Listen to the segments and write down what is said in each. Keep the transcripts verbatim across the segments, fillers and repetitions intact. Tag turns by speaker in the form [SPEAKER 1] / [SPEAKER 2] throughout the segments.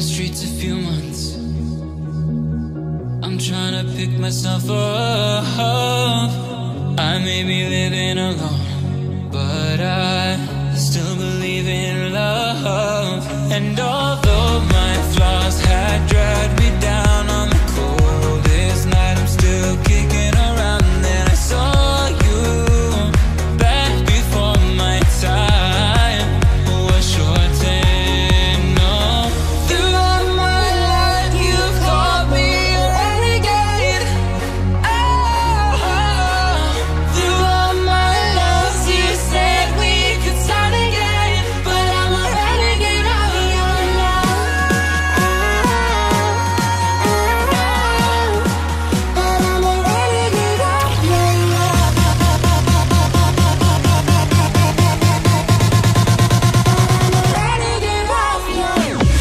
[SPEAKER 1] streets a few months. I'm trying to pick myself up. I may be living alone, but I still believe in love. And although my flaws had dragged me down on the coldest night, I'm still kicking around. And then I saw you back before my time was shortened. No, throughout my life you've called me a renegade. Oh, throughout my loves you said we could start again, but I'm a renegade of your love. But I'm a renegade of your love. Renegade of your love.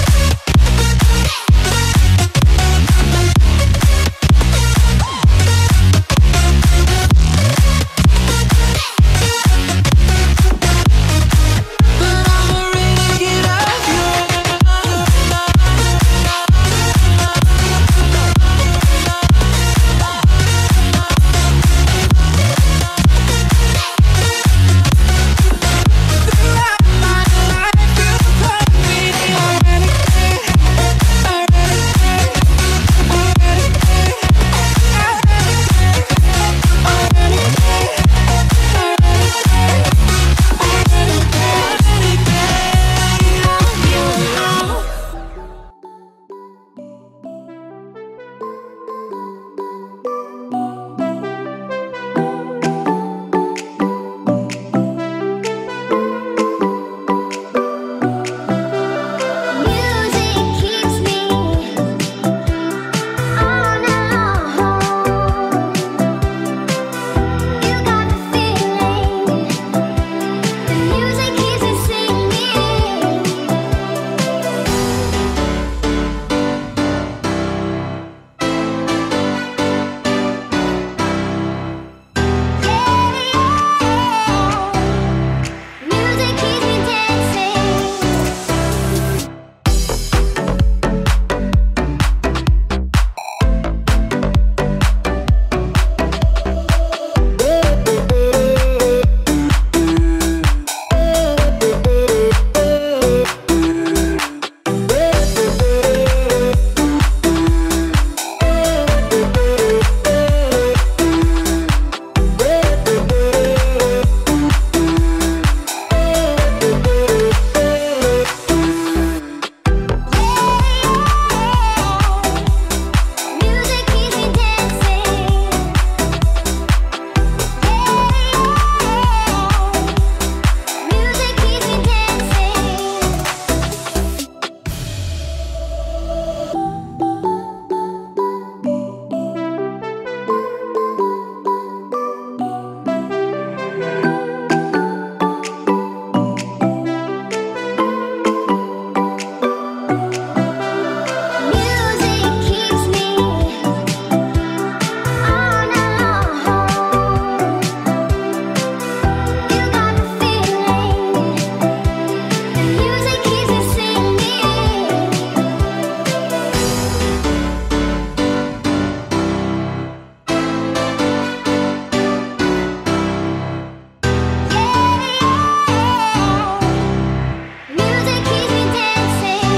[SPEAKER 1] But I'm a renegade of throughout my life you called me a renegade, a renegade, a renegade, a music keeps me on alone. You got the feeling. The music keeps me singing. Music keeps me dancing. Music keeps me dancing. Music keeps me dancing. Music keeps me on alone. You got the feeling. The music keeps me singing. Music keeps me dancing.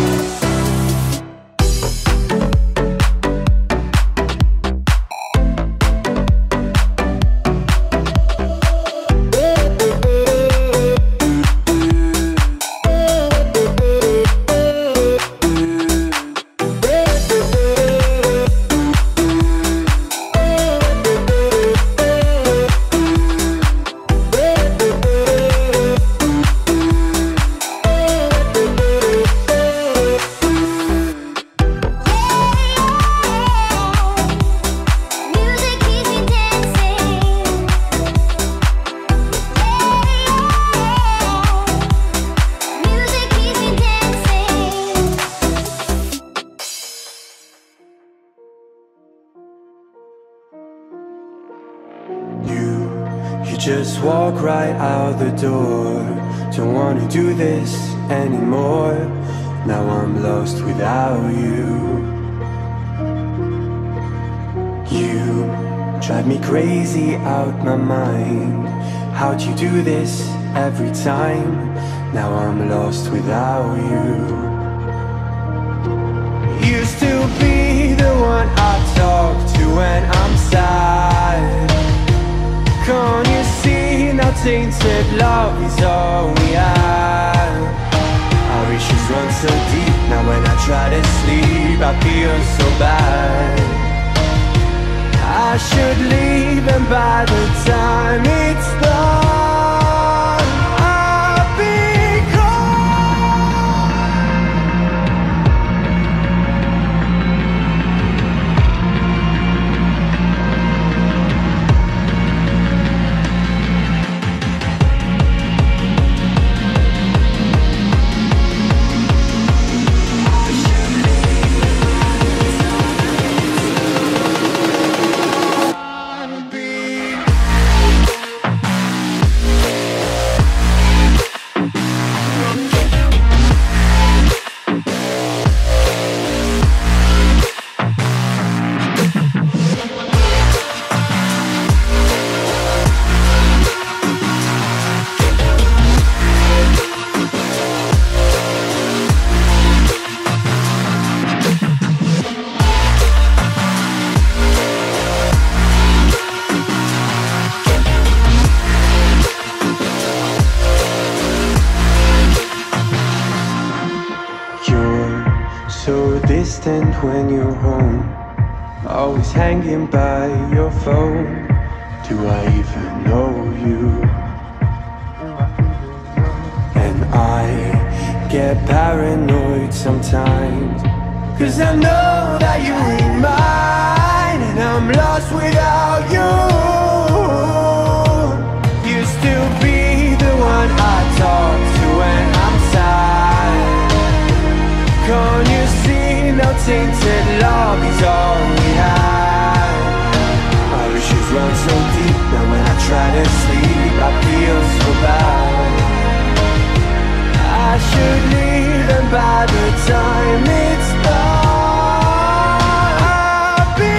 [SPEAKER 1] Music keeps me dancing. Music keeps me dancing.
[SPEAKER 2] You, you just walk right out the door. Don't wanna do this anymore. Now I'm lost without you. You drive me crazy out my mind. How'd you do this every time? Now I'm lost without you. Used to be the one I talk to when I'm sad. Can't you see now tainted love is all we have? Our issues run so deep, now when I try to sleep I feel so bad. I should leave and by the time it's done I'll be gone. When you're home, always hanging by your phone. Do I even know you? And I get paranoid sometimes, 'cause I know that you ain't mine, and I'm lost without you. Used to be the one I talk to when I'm sad. Can't you see now tainted love is all we have? Our issues run so deep, now when I try to sleep I feel so bad. I should leave and by the time it's done I'll be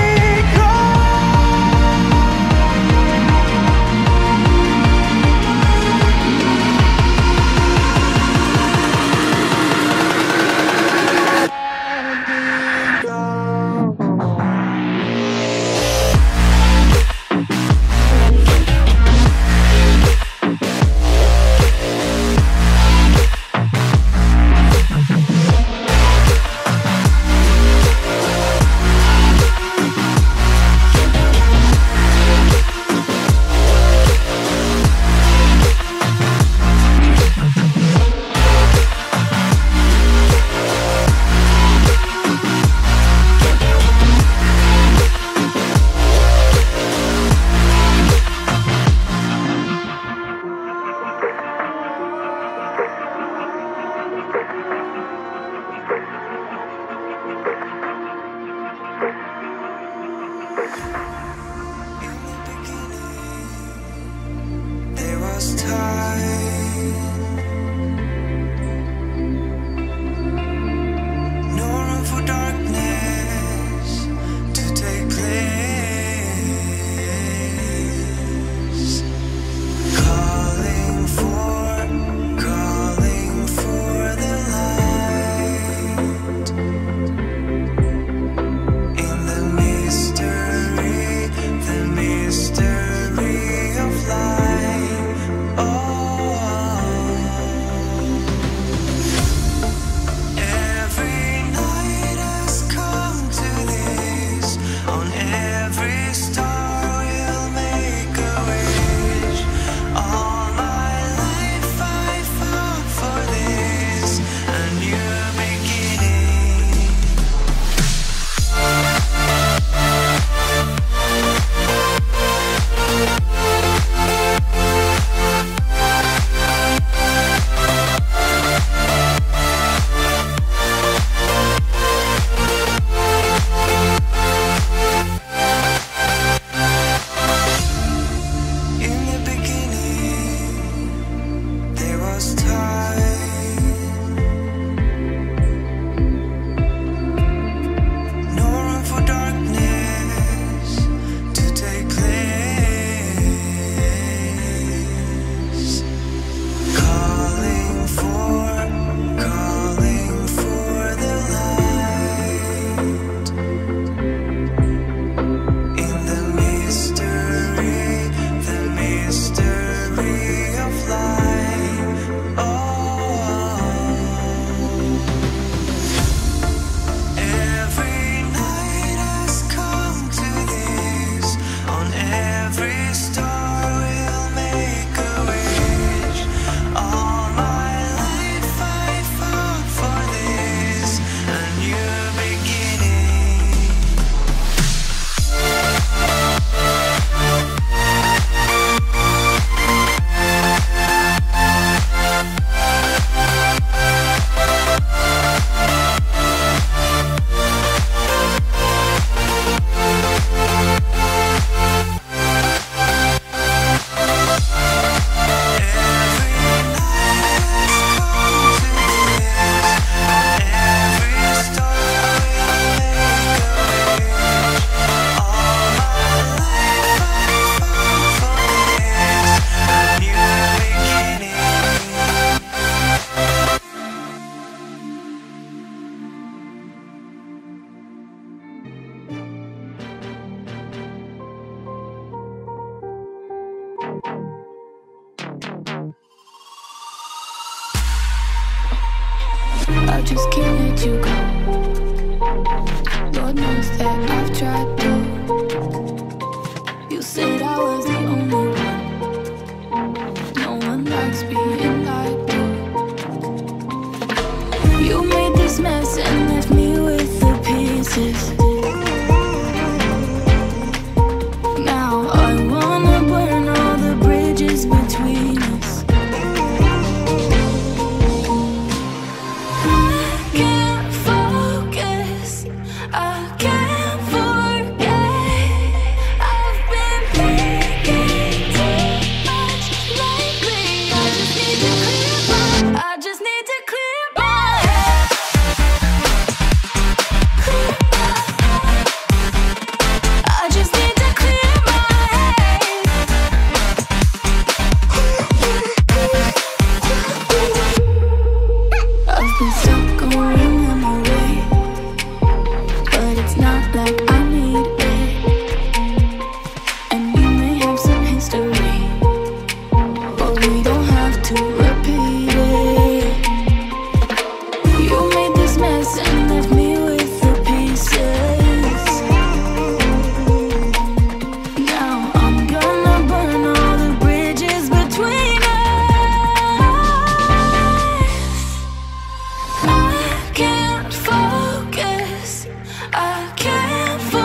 [SPEAKER 3] just can't let you go. Lord knows that I've tried to. You said I was the only one. No one likes being lied to. You made this mess and left me with the pieces. Now I wanna burn all the bridges between us. I can't focus, I can't forget. I've been thinking too much lately. I just need to clear my, I just need to clear my head. Clear my head. I just need to clear my head. I've been stuck on memory, but it's not like I need it. And we may have some history, but we don't have to repeat it. You made this mess and left me with the pieces. Now I'm gonna burn all the bridges between us. I can't focus, I can't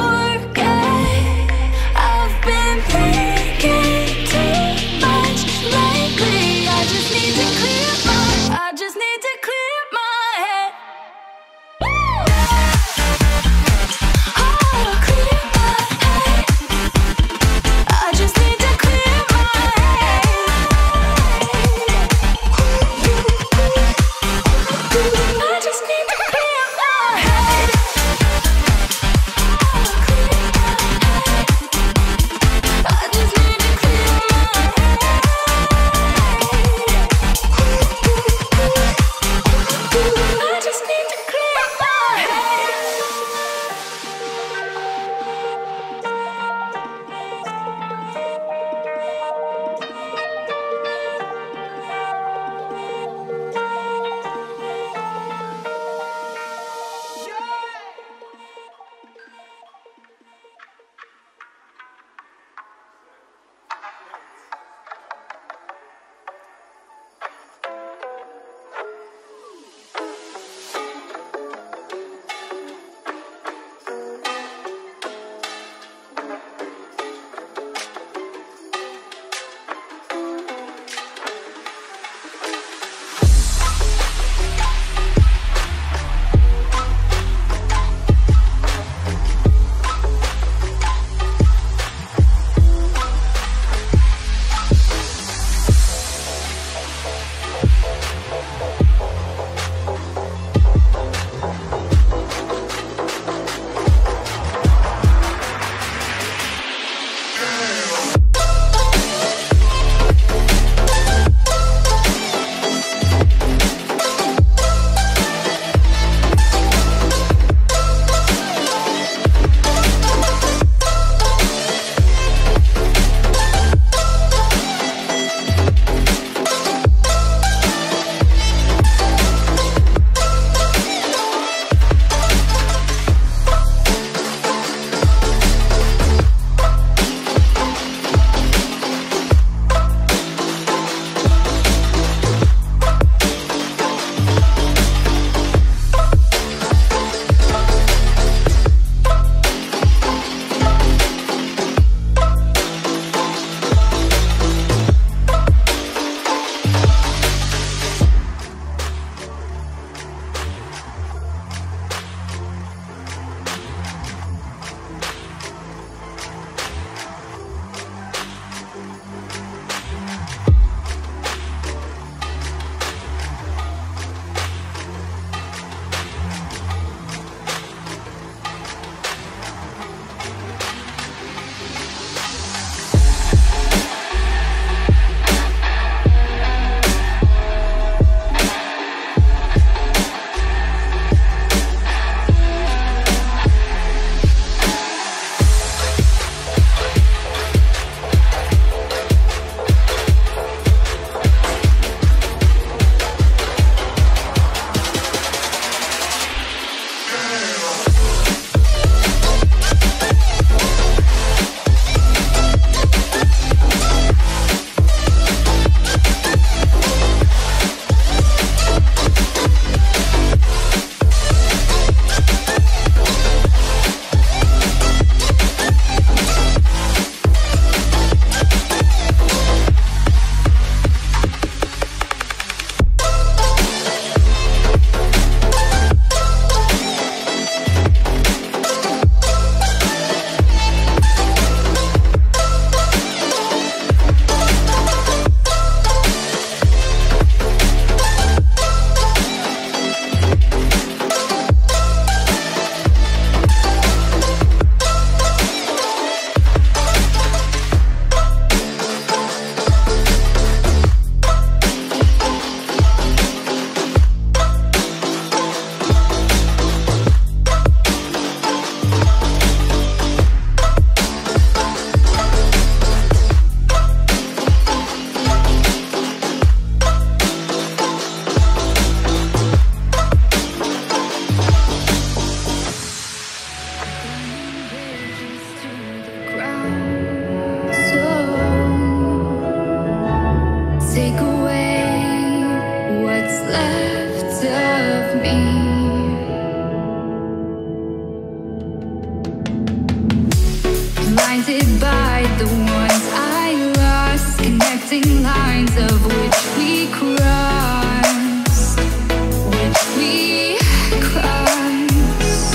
[SPEAKER 3] Blinded by the ones I lost, connecting lines of which we crossed, which we crossed.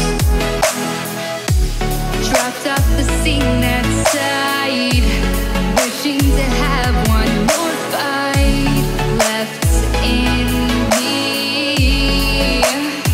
[SPEAKER 3] Dropped off the scene that side, wishing to have one more fight left in me.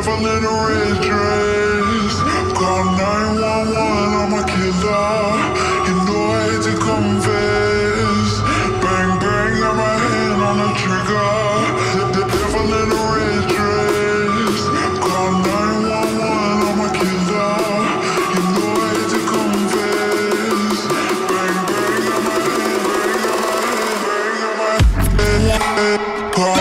[SPEAKER 4] devil in a red dress. Call nine one one, I'm a killer. You know I hate to confess. Bang bang, got my hand on the trigger. The, the devil in a red dress. Call nine one one, I'm a killer. You know I hate to confess. Bang bang, got my hand, bang, got my hand, bang, got my hand. Call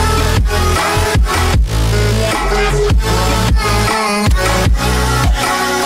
[SPEAKER 3] Come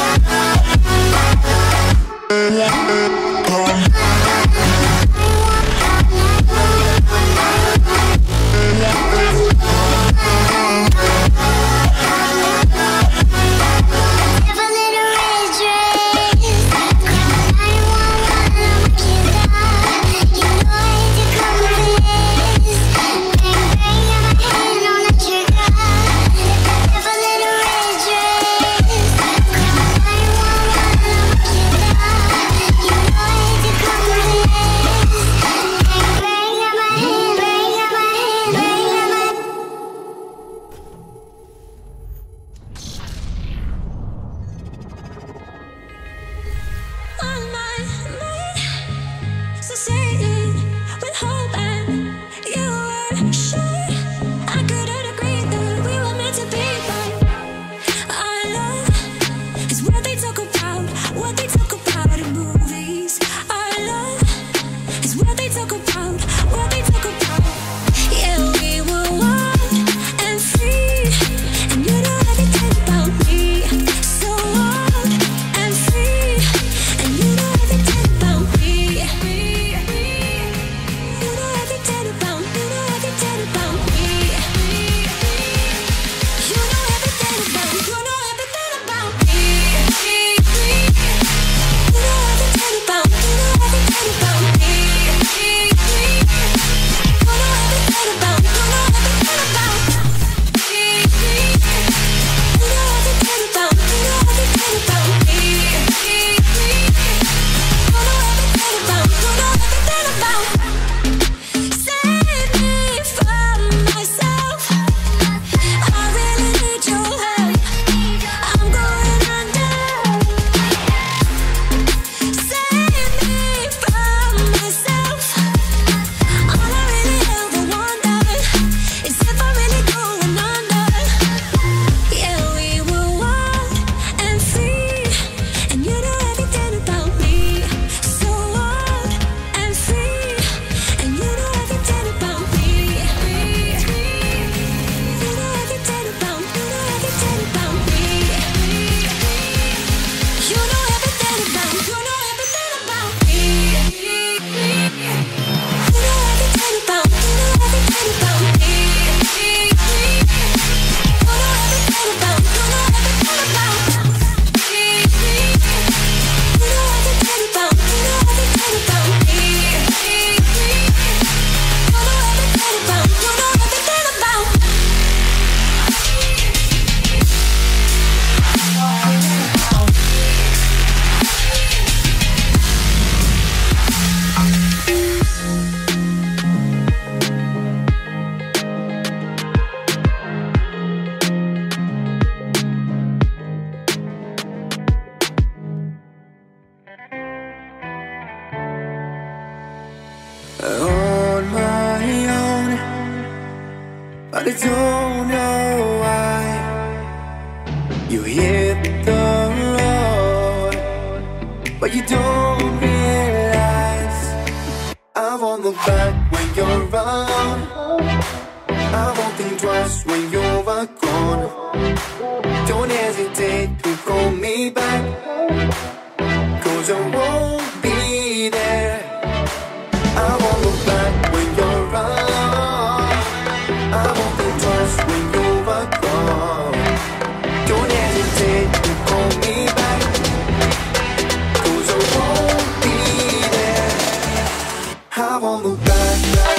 [SPEAKER 2] but I don't know why. You hit the road, but you don't realize I won't look back when you're around. I won't think twice when you're gone. Don't hesitate to call me back, 'cause I won't be there. I won't look back when you're around. I won't think twice when you're gone. Don't hesitate to call me back, 'cause I won't be there. I won't look back.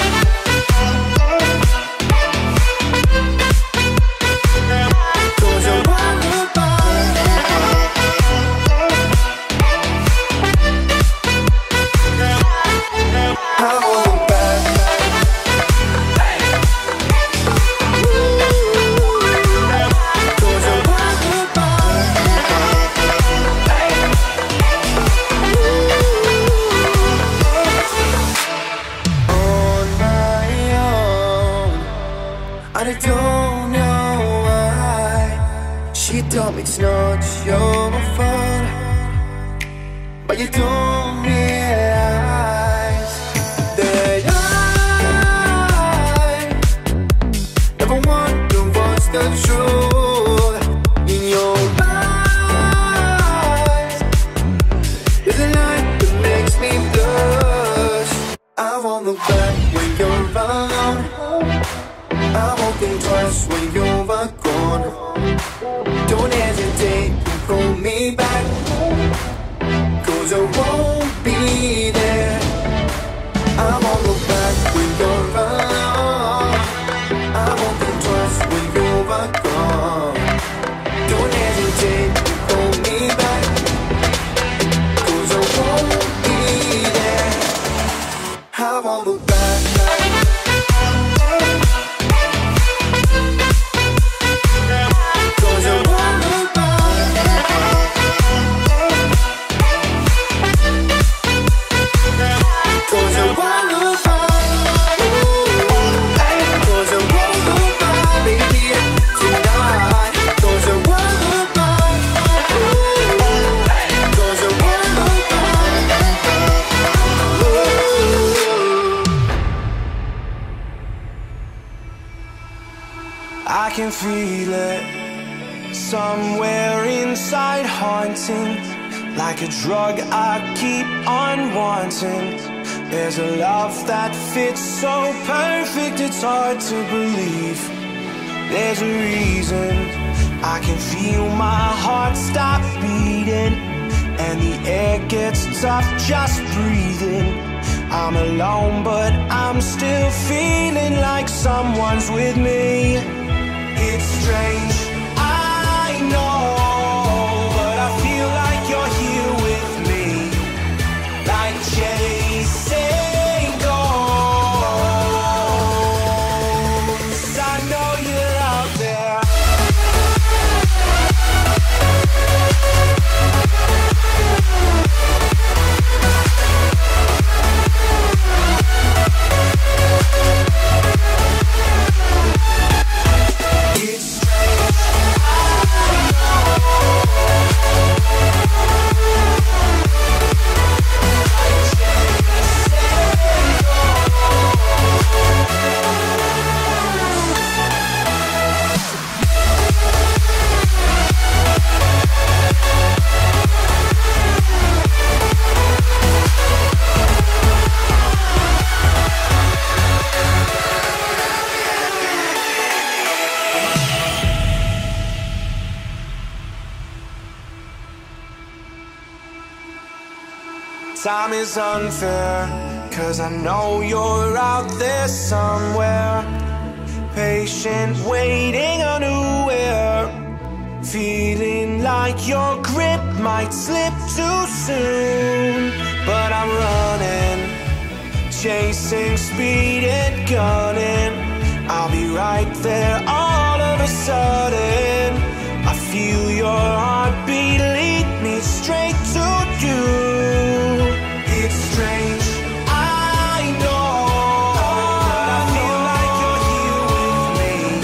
[SPEAKER 2] I don't know why. She told me it's not your fault, but you don't realize that I never wonder what's the truth in your eyes. There's a light that makes me blush. I won't look back when you're around. I won't think twice when you're gone. Don't hesitate to call me back, 'cause I won't be there. I won't look back when you're around. I won't think twice when you're gone. Don't hesitate to call me back, 'cause I won't be there. I won't look back. I can feel it somewhere inside, haunting like a drug I keep on wanting. There's a love that fits so perfect, it's hard to believe. There's a reason I can feel my heart stop beating, and the air gets tough just breathing. I'm alone, but I'm still feeling like someone's with me. It's strange, I know, but I feel like you're here with me, like chasing ghosts. I know you're out there. Time is unfair, 'cause I know you're out there somewhere, patient, waiting unaware, feeling like your grip might slip too soon. But I'm running, chasing speed and gunning. I'll be right there all of a sudden. I feel your heartbeat lead me straight to you. It's strange, I know, but I feel like you're here with me,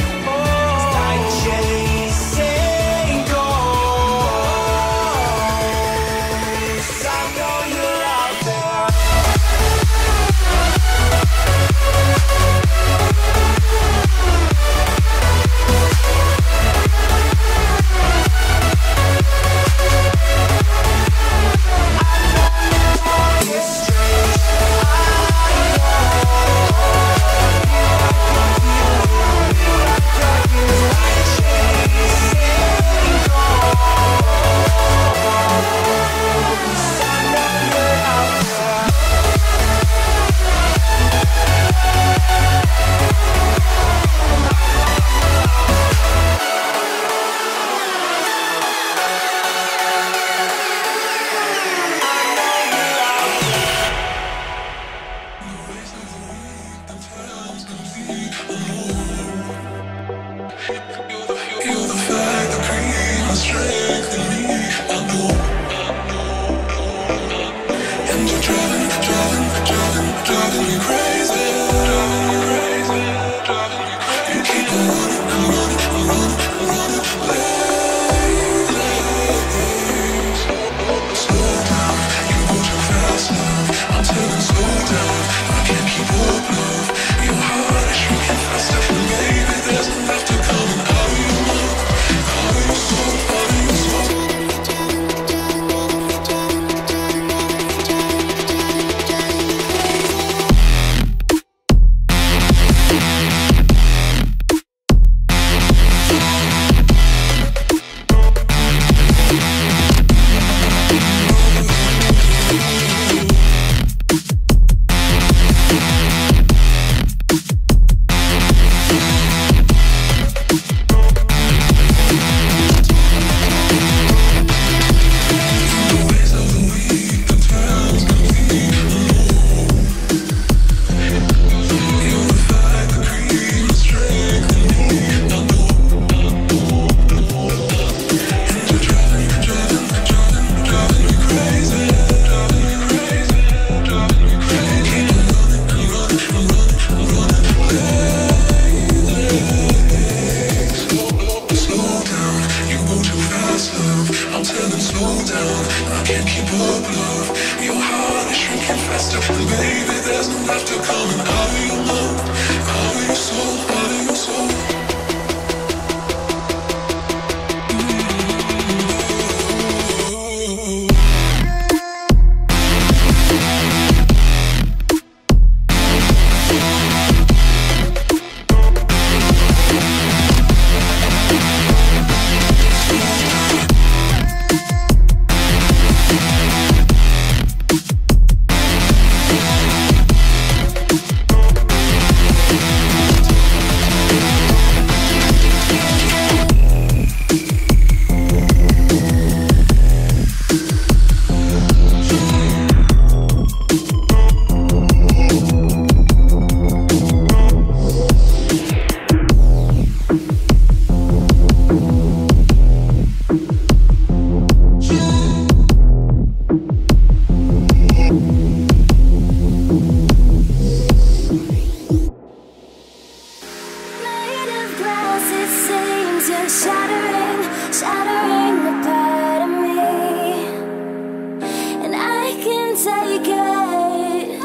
[SPEAKER 3] it seems you're shattering, shattering a part of me, and I can take it.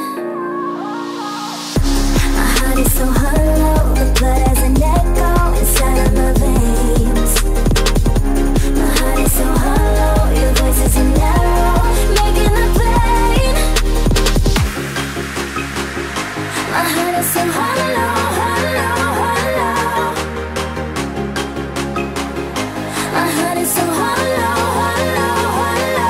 [SPEAKER 3] My heart is so hollow, the blood has an echo inside of my veins. My heart is so hollow, your voice is an arrow, making the pain. My heart is so hollow, hollow, hollow. My heart is so hollow, hollow, hollow.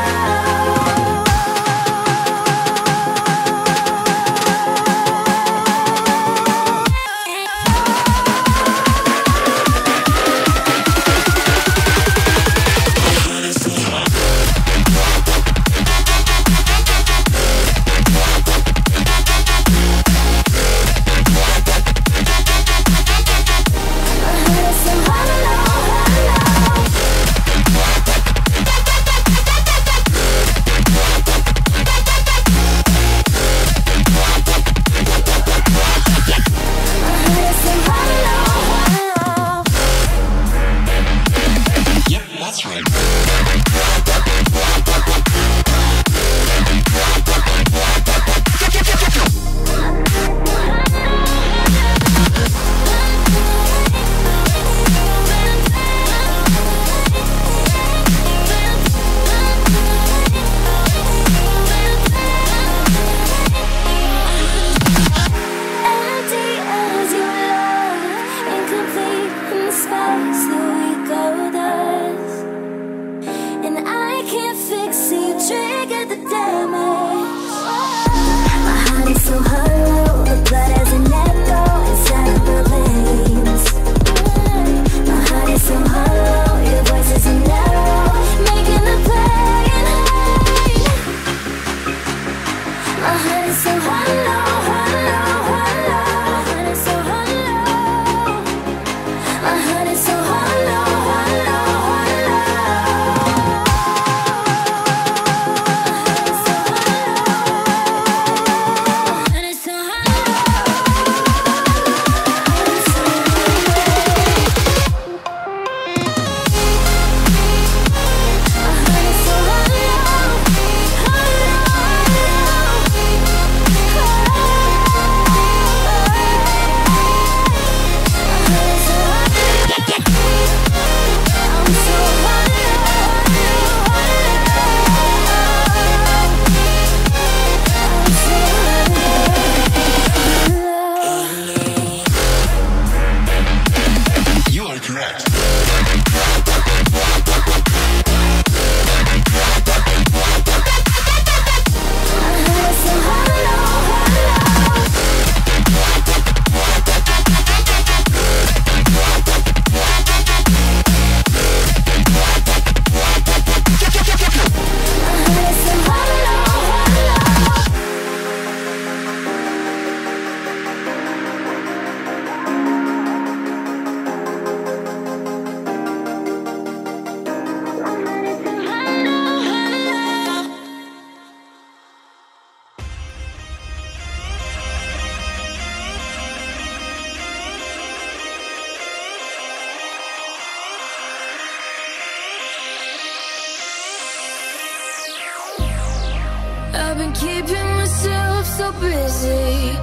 [SPEAKER 5] I've been keeping myself so busy,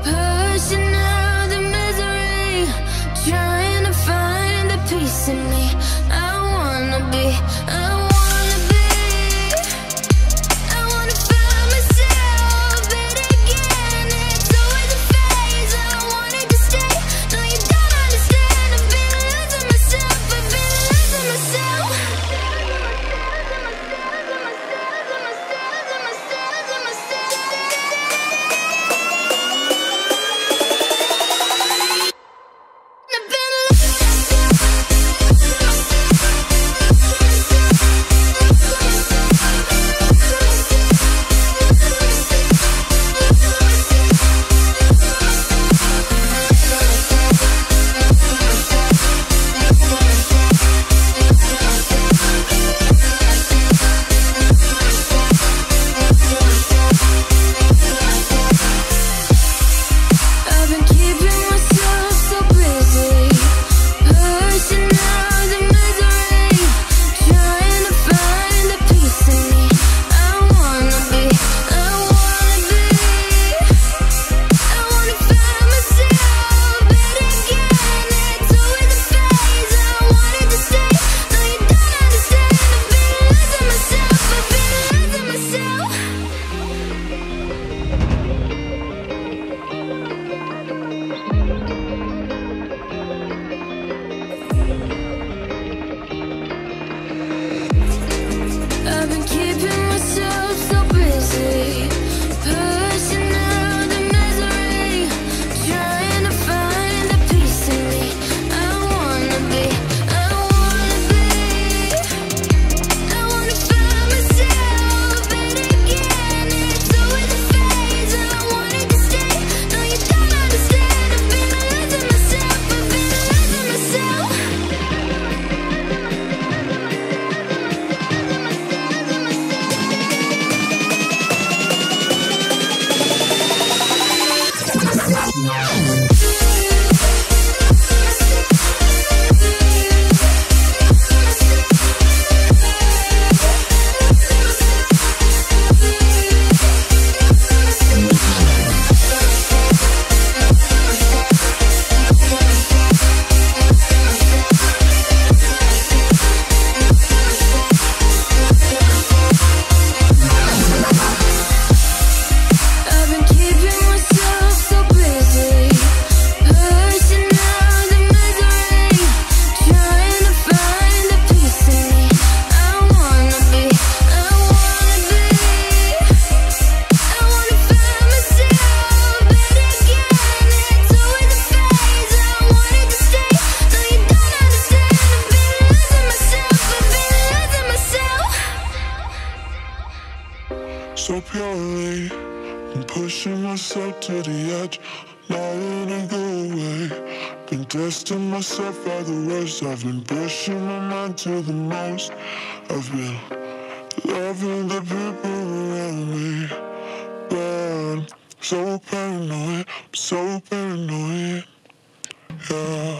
[SPEAKER 5] pushing out the misery, trying to find the peace in me. I wanna be, I wanna be, I wanna find myself, but again it's always a phase. I wanted to stay, no you don't understand. I've been losing myself, I've been losing myself.
[SPEAKER 4] to the edge, not gonna go away. Been testing myself by the worst. I've been pushing my mind to the most. I've been loving the people around me, but I'm so paranoid, I'm so paranoid, yeah.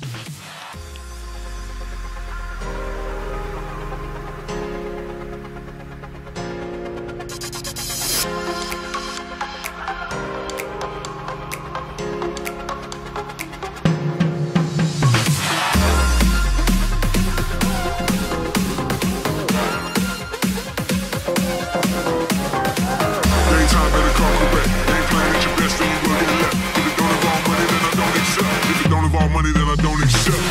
[SPEAKER 6] Money that I don't accept.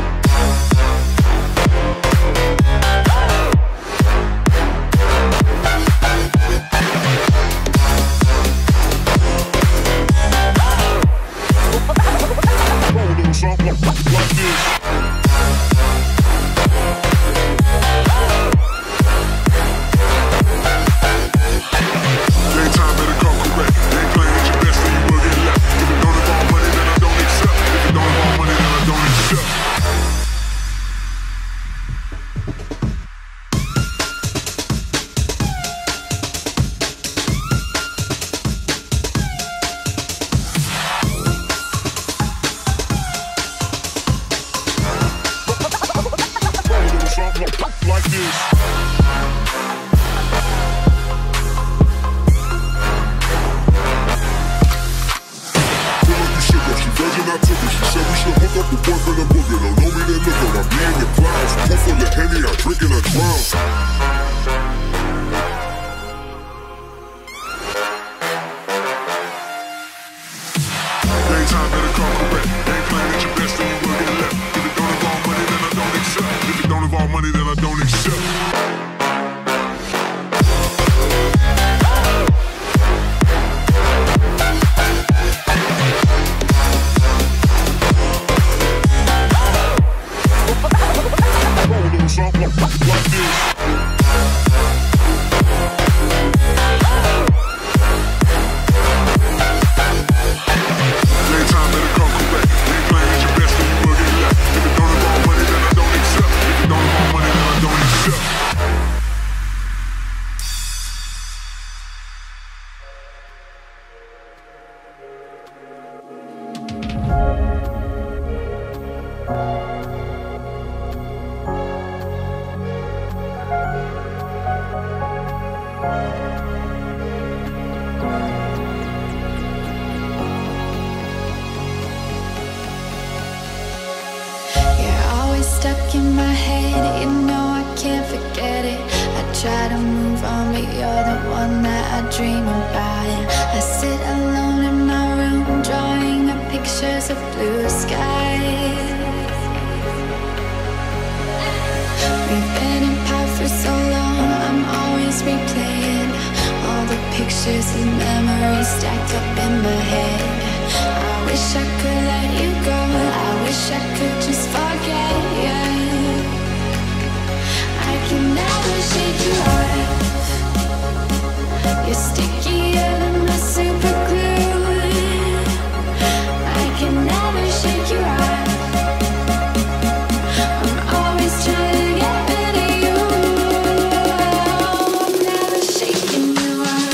[SPEAKER 6] Like this. I took it. She said we should hook up with boyfriend and boogie. Don't know me, then look at I'm being the clouds. Pull full of Henny, I drink and I drown. Daytime better come correct. Ain't playing at your best, then you will get left. If it don't involve money, then I don't accept. If it don't involve money, then I don't accept. Like this.
[SPEAKER 3] Stuck in my head, you know I can't forget it. I try to move on, but you're the one that I dream about. I sit alone in my room, drawing up pictures of blue skies. We've been apart for so long, I'm always replaying all the pictures and memories stacked up in my head. I wish I could let you go, I wish I could just forget you. I can never shake you off. You're stickier than my super glue. I can never shake you off. I'm always trying to get rid of you. I'm never shaking you off.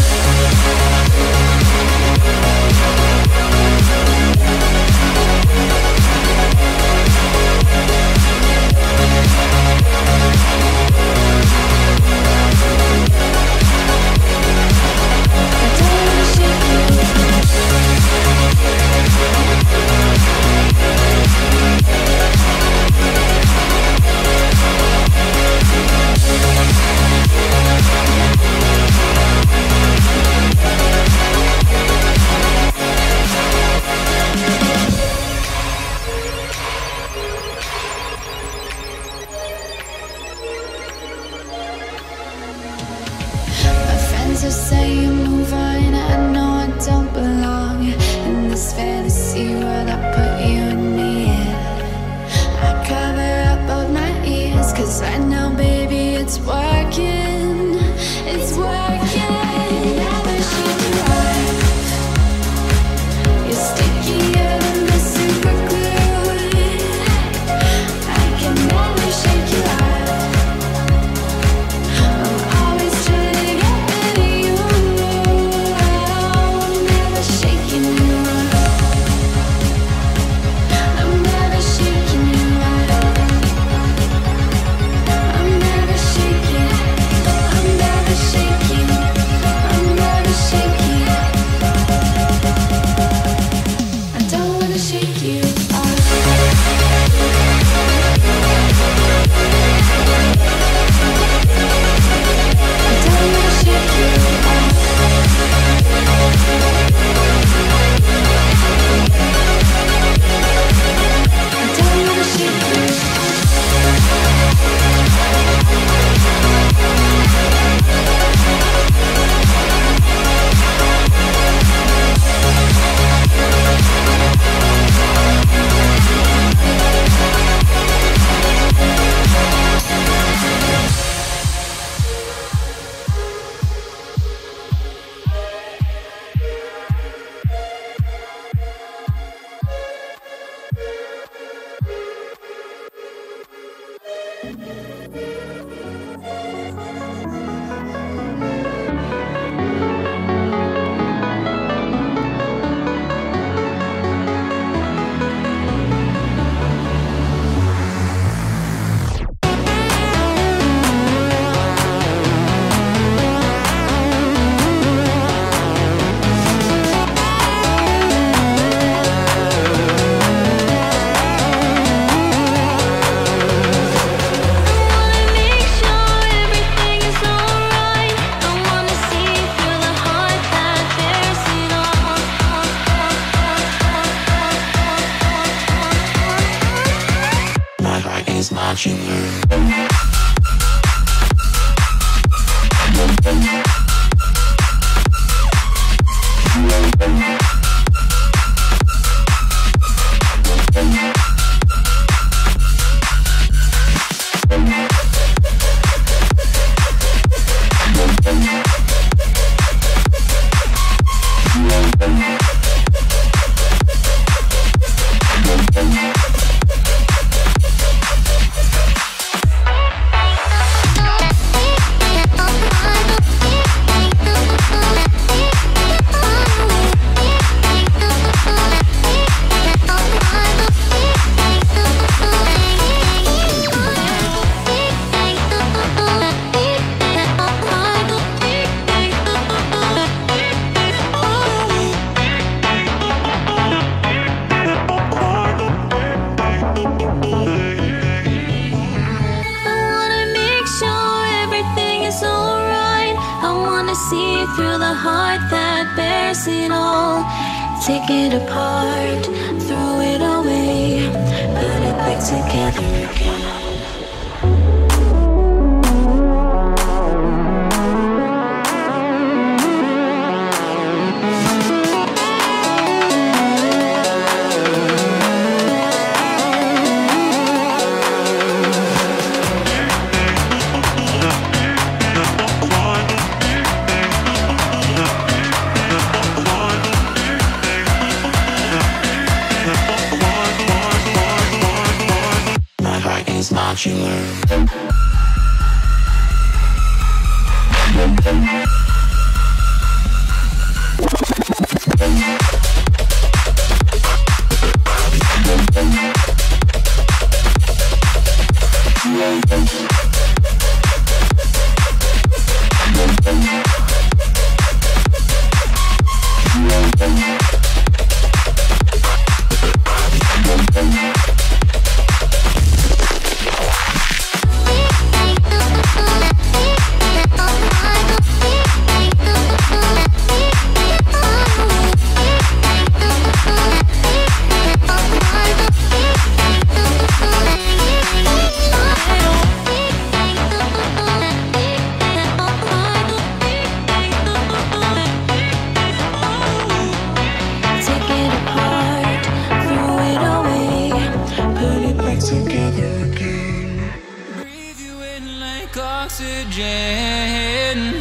[SPEAKER 3] Through the heart that bears it all. Take it apart, throw it away, put it back together again. Modular.
[SPEAKER 1] Oxygen.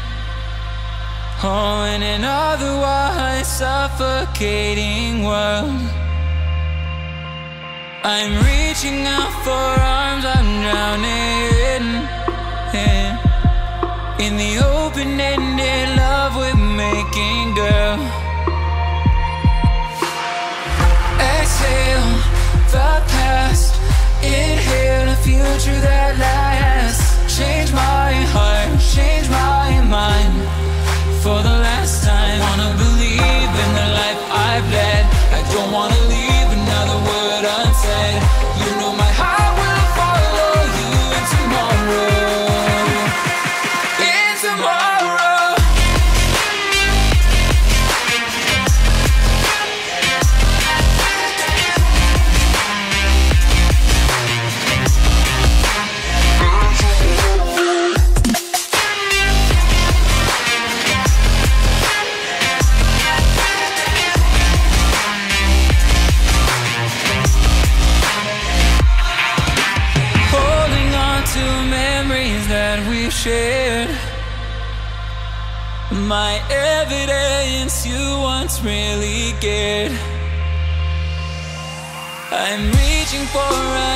[SPEAKER 1] Oh, in an otherwise suffocating world, I'm reaching out for arms, I'm drowning in, in the open-ended love we're making, girl. Exhale the past, inhale a future that lasts. Change my heart, change my mind for the last time. Wanna believe in the life I've led. I don't wanna leave another word unsaid. You know my heart will follow you in tomorrow, in tomorrow. Shared my evidence you once really cared. I'm reaching for a